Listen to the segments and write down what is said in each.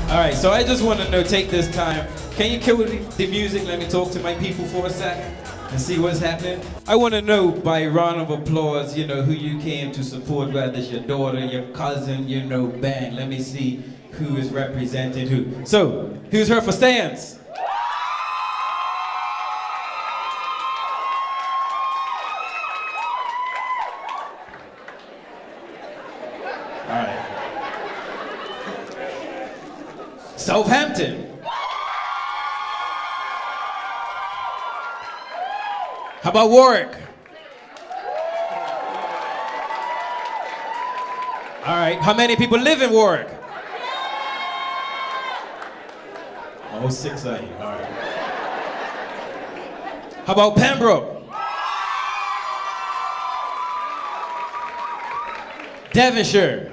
All right, so I just want to know, take this time. Can you kill the music? Let me talk to my people for a sec and see what's happening. I want to know by round of applause, you know, who you came to support, whether it's your daughter, your cousin, you know, bang. Let me see who is representing who. So, who's here for stands? All right. Southampton. How about Warwick? All right, how many people live in Warwick? Oh, 6 of you, all right. How about Pembroke? Devonshire?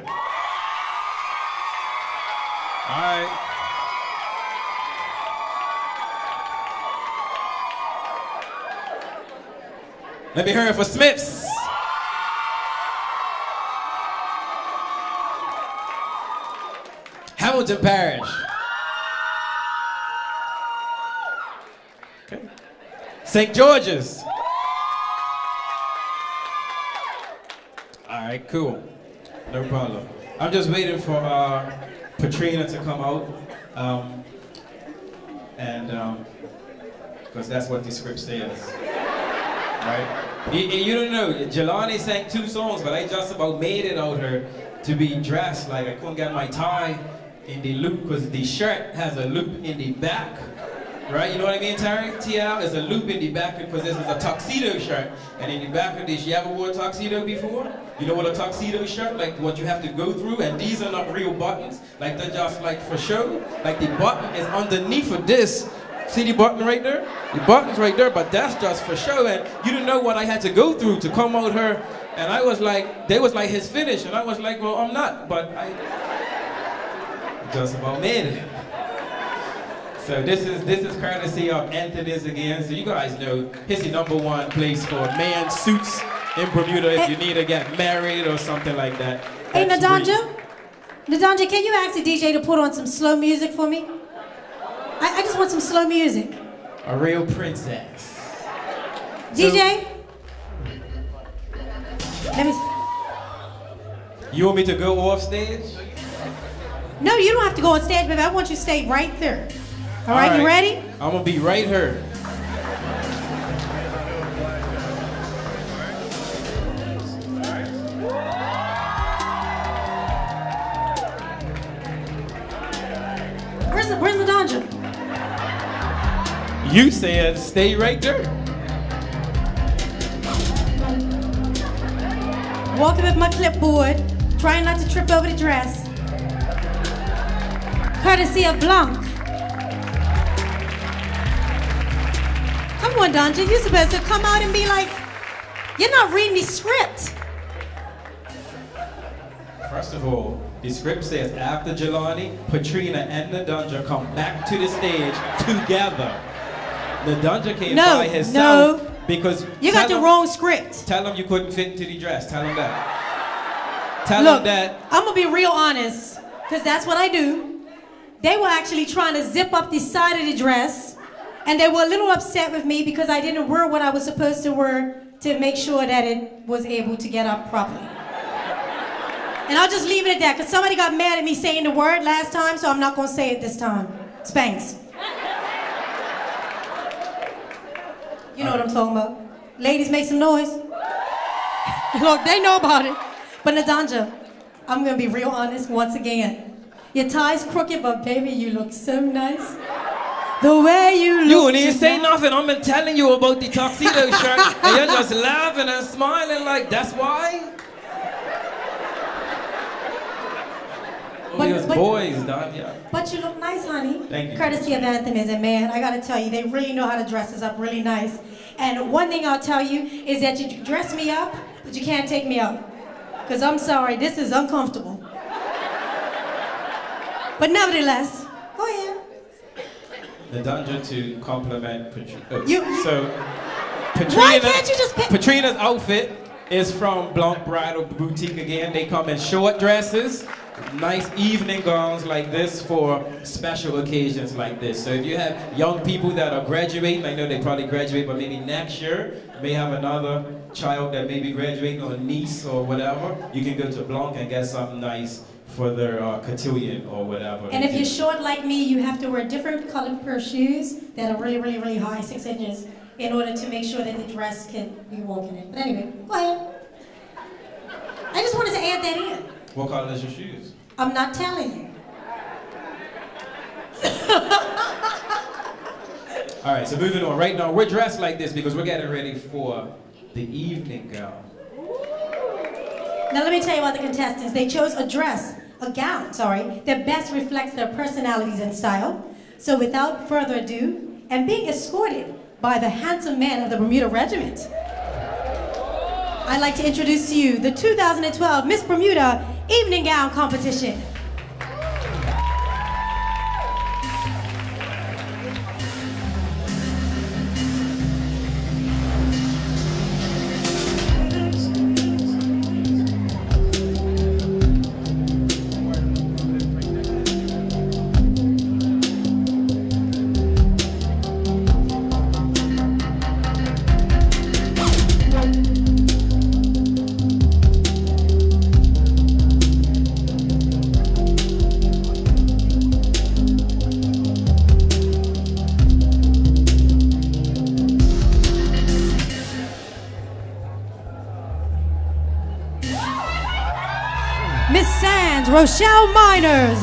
All right. Let me hear it for Smiths. Hamilton Parish. Okay. St. George's. All right, cool. No problem. I'm just waiting for Patrina to come out. Because that's what the script says. Right? You don't know, Jelani sang 2 songs, but I just about made it out here to be dressed like I couldn't get my tie in the loop because the shirt has a loop in the back. Right? You know what I mean, Terry? TL is a loop in the back because this is a tuxedo shirt. And in the back of this, you ever wore a tuxedo before? You know what a tuxedo shirt, like what you have to go through, and these are not real buttons. Like they're just like for show. Like the button is underneath of this. See the button right there? The button's right there, but that's just for show. And you didn't know what I had to go through to come out here. And I was like, they was like his finish. And I was like, well, I'm not. But I just about made it. So this is courtesy of Anthony's again. So you guys know, it's the #1 place for man suits in Bermuda if you need to get married or something like that. Hey, Nadanja? Nadanja, can you ask the DJ to put on some slow music for me? I just want some slow music. A real princess. DJ? Let me... You want me to go off stage? No, you don't have to go on stage, baby. I want you to stay right there. All right, you ready? I'm gonna be right here. Where's Nadanja? You said stay right there. Walking with my clipboard, trying not to trip over the dress. Courtesy of Blanc. Come on, Danja, you're supposed to come out and be like, you're not reading the script. First of all, the script says after Jelani, Patrina and Nadanja come back to the stage together. Nadanja came by himself because you got the wrong script. Tell him you couldn't fit into the dress. Tell him that. Tell him that. I'm gonna be real honest, because that's what I do. They were actually trying to zip up the side of the dress, and they were a little upset with me because I didn't wear what I was supposed to wear to make sure that it was able to get up properly. And I'll just leave it at that, because somebody got mad at me saying the word last time, so I'm not gonna say it this time. Spanx. You know what I'm talking about. Ladies, make some noise. Look, they know about it. But Nadanja, I'm gonna be real honest once again. Your tie's crooked, but baby, you look so nice. The way you look. You didn't say nothing. I've been telling you about the tuxedo shirt, and you're just laughing and smiling like, that's why? Those boys, dog, yeah. But you look nice, honey. Thank you. Courtesy of Anthony's, and man, I gotta tell you, they really know how to dress us up really nice. And one thing I'll tell you is that you dress me up, but you can't take me out. Because I'm sorry, this is uncomfortable. But nevertheless, go ahead. Nadanja to compliment Patrina. Why can't you just pick? Patrina's outfit is from Blanc Bridal Boutique again. They come in short dresses nice evening gowns like this for special occasions like this. So if you have young people that are graduating, I know they probably graduate, but maybe next year, may have another child that may be graduating or a niece or whatever, you can go to Blanc and get something nice for their cotillion or whatever. And if you're short like me, you have to wear different colored pair of shoes that are really, really, really high, 6 inches, in order to make sure that the dress can be walking in. But anyway, go ahead. I just wanted to add that in. What color is your shoes? I'm not telling you. All right, so moving on. Right now, we're dressed like this because we're getting ready for the evening gown. Now let me tell you about the contestants. They chose a gown, that best reflects their personalities and style. So without further ado, and being escorted by the handsome man of the Bermuda Regiment, I'd like to introduce to you the 2012 Miss Bermuda Evening Gown Competition. Miss Sands, Rochelle Miners.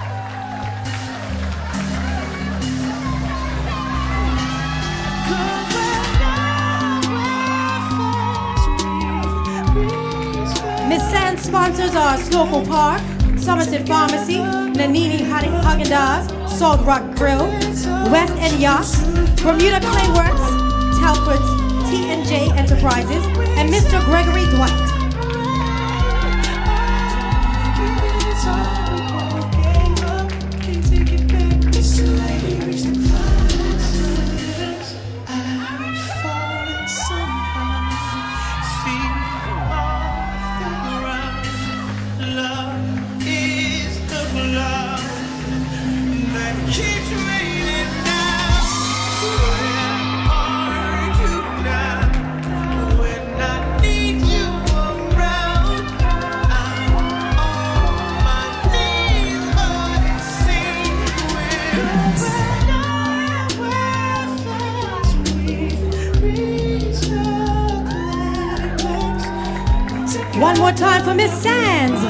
Miss Sands sponsors are Slocum Park, Somerset Pharmacy, Nanini Haagen-Dazs, Salt Rock Grill, West End Yachts, Bermuda Clayworks, Telford's T&J Enterprises, and Mr. Gregory Dwight. One more time for Miss Sands.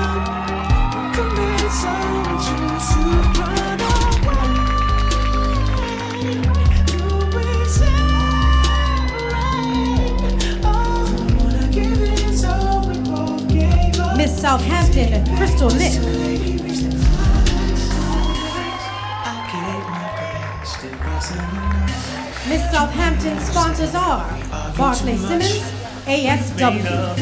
Miss Southampton, Crystal Lip. Miss Southampton sponsors are Barclay Simmons, ASW.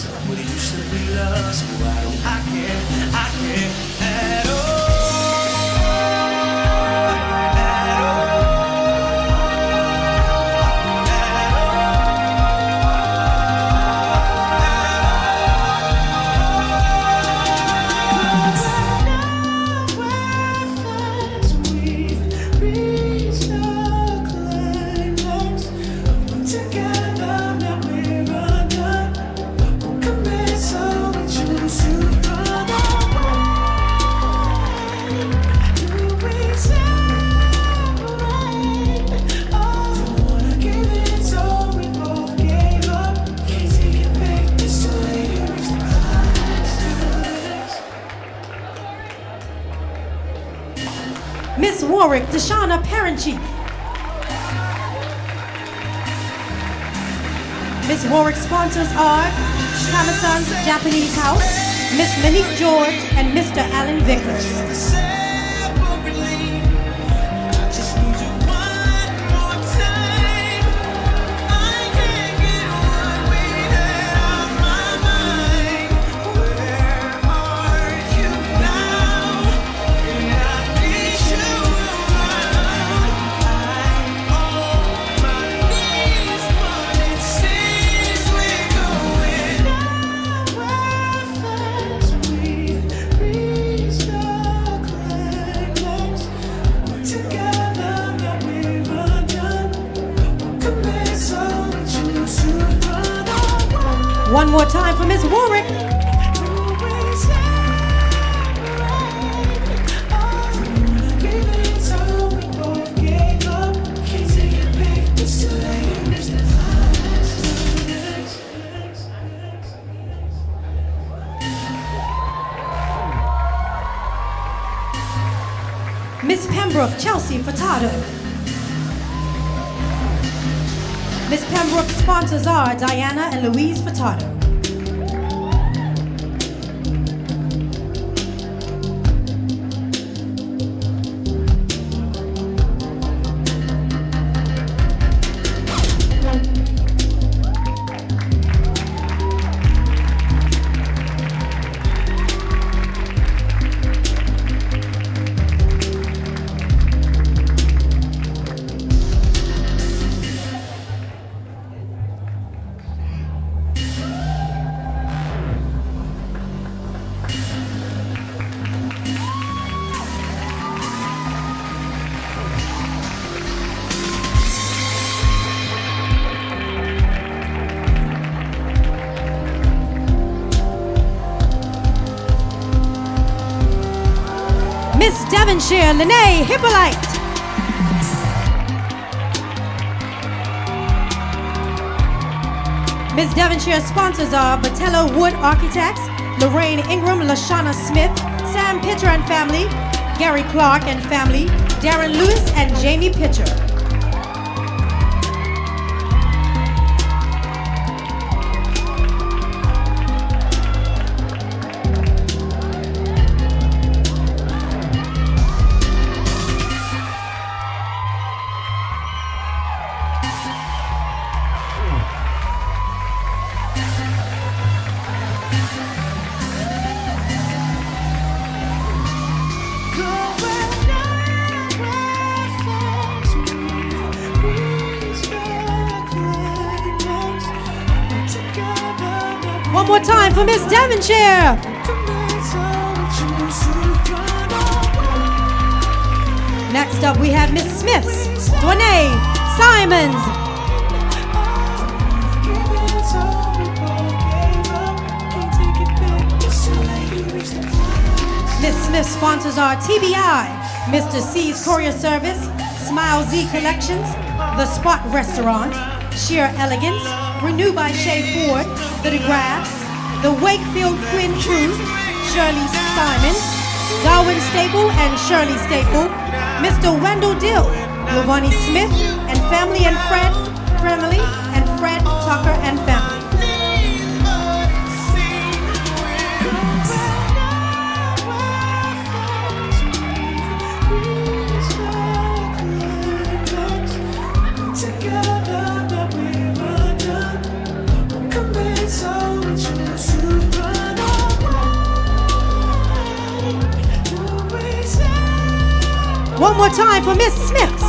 Miss Warwick, Deshauna Parent-Chief. Miss Warwick sponsors are Tamasan's Japanese House, Miss Monique George, and Mr. Alan Vickers. more time for Miss Warwick. Miss Pembroke Chelsea Furtado. Miss Pembroke's sponsors are Diana and Louise Furtado. Miss Devonshire Lene Hippolyte. Miss Devonshire's sponsors are Botello Wood Architects, Lorraine Ingram, Lashana Smith, Sam Pitcher and family, Gary Clark and family, Darren Lewis and Jamie Pitcher. One more time for Miss Devonshire. Next up we have Miss Smiths, Dwayne Simons. Miss Smith's sponsors are TBI, Mr. C's Courier Service, Smile Z Collections, The Spot Restaurant, Sheer Elegance, Renew by Shea Ford, The DeGraffs, The Wakefield Quinn Crew, Shirley Simons, Darwin Staple and Shirley Staple, Mr. Wendell Dill, Lavani Smith and family and Fred Tucker and family. One more time for Miss Smiths.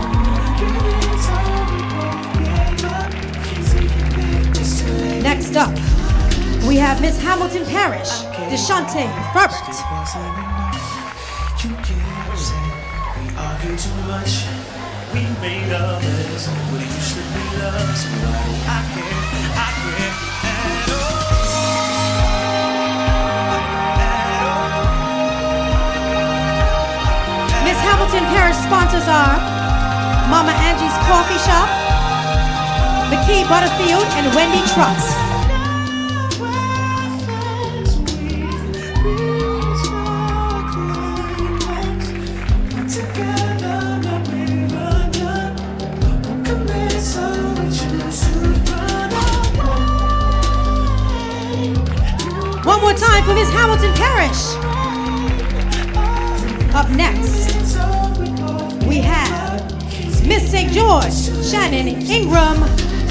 Next up, we have Miss Hamilton Parrish, Deshante Robert. We made others what you should be us. I can't at all. Miss Hamilton Parish sponsors are Mama Angie's Coffee Shop, McKee Butterfield, and Wendy Trucks. One more time for Miss Hamilton Parish. Up next, we have Miss St. George, Shannon Ingram.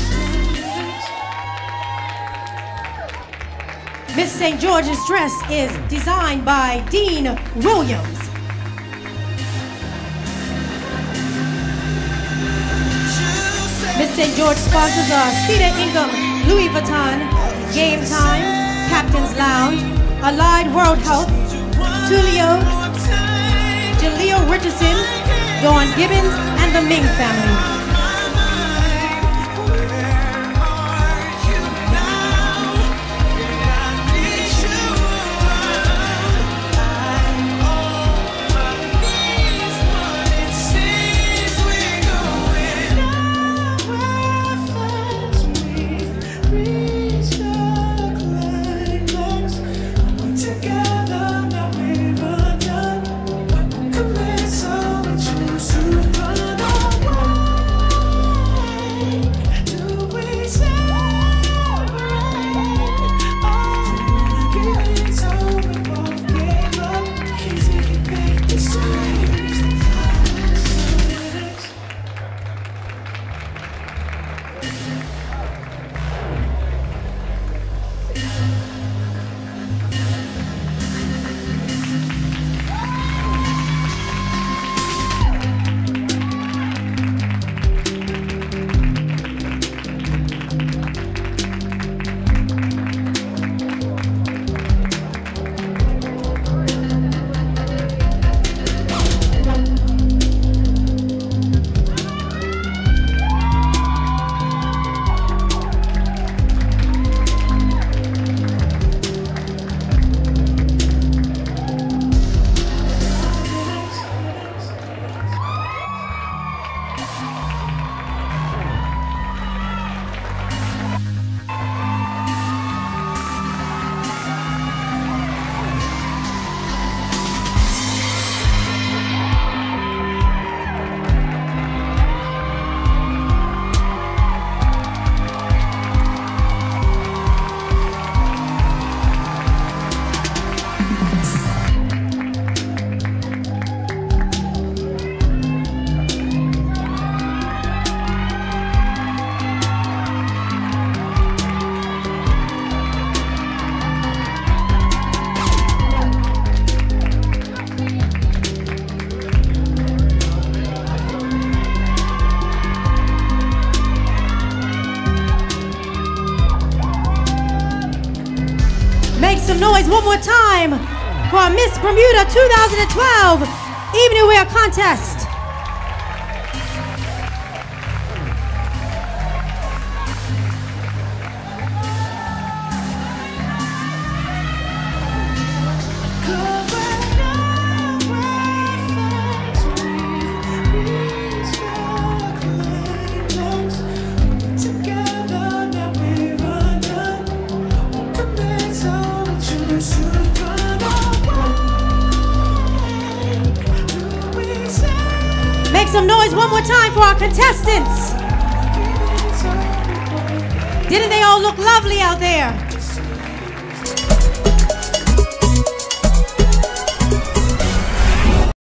Miss St. George's dress is designed by Dean Williams. Miss St. George sponsors are Cedar Ingham, Louis Vuitton, Game Time, Captain's Lounge, Allied World Health, Tulio, Jaleel Richardson, Dawn Gibbons, and the Ming family. some noise one more time for our Miss Bermuda 2012 Evening Wear Contest. Make some noise one more time for our contestants. Didn't they all look lovely out there?